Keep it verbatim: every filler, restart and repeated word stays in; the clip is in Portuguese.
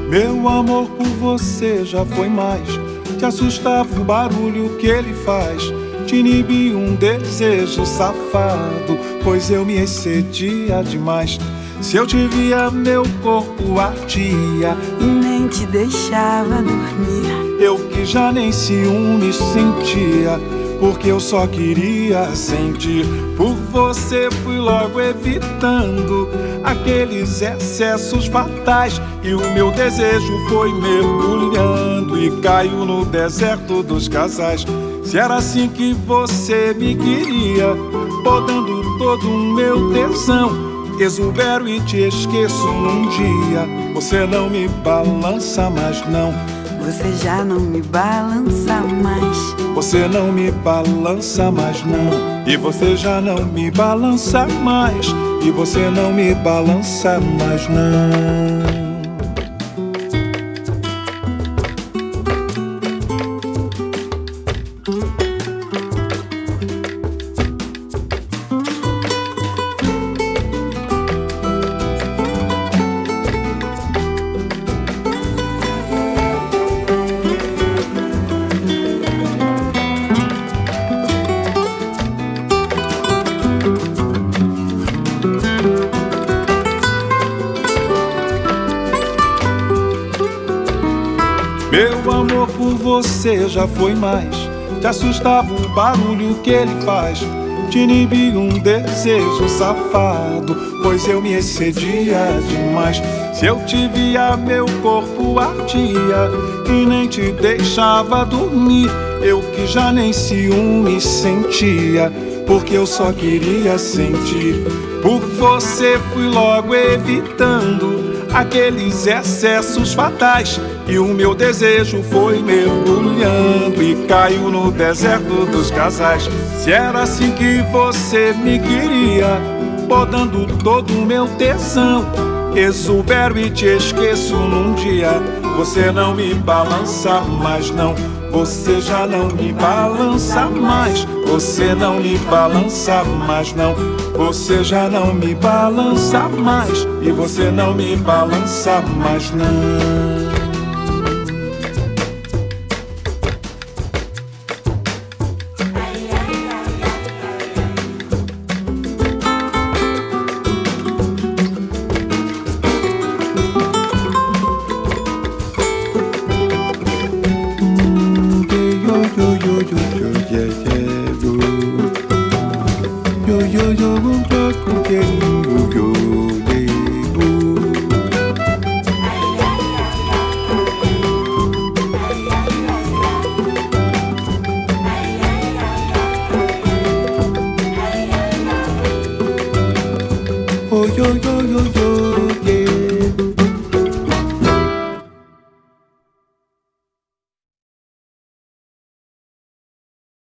Meu amor por você já foi mais. Te assustava o barulho que ele faz. Te inibia um desejo safado, pois eu me excedia demais. Se eu te via, meu corpo ardia e nem te deixava dormir. Eu que já nem ciúmes sentia, porque eu só queria sentir. Por você fui logo evitando aqueles excessos fatais, e o meu desejo foi mergulhando e caiu no deserto dos casais. Se era assim que você me queria, podando todo o meu tesão, exubero e te esqueço num dia. Você não me balança mais não. Você já não me balança mais. Você não me balança mais não. E você já não me balança mais. E você não me balança mais não. Meu amor por você já foi mais. Te assustava o barulho que ele faz. Te inibia um desejo safado, pois eu me excedia demais. Se eu te via, meu corpo ardia e nem te deixava dormir. Eu que já nem ciúme sentia, porque eu só queria sentir. Por você fui logo evitando aqueles excessos fatais, e o meu desejo foi mergulhando e caiu no deserto dos casais. Se era assim que você me queria, podando todo o meu tesão, exubero e te esqueço num dia. Você não me balança mais não. Você já não me balança mais. Você não me balança mais não. Você já não me balança mais. E você não me balança mais não. Oh, yo, yo, yo, yo.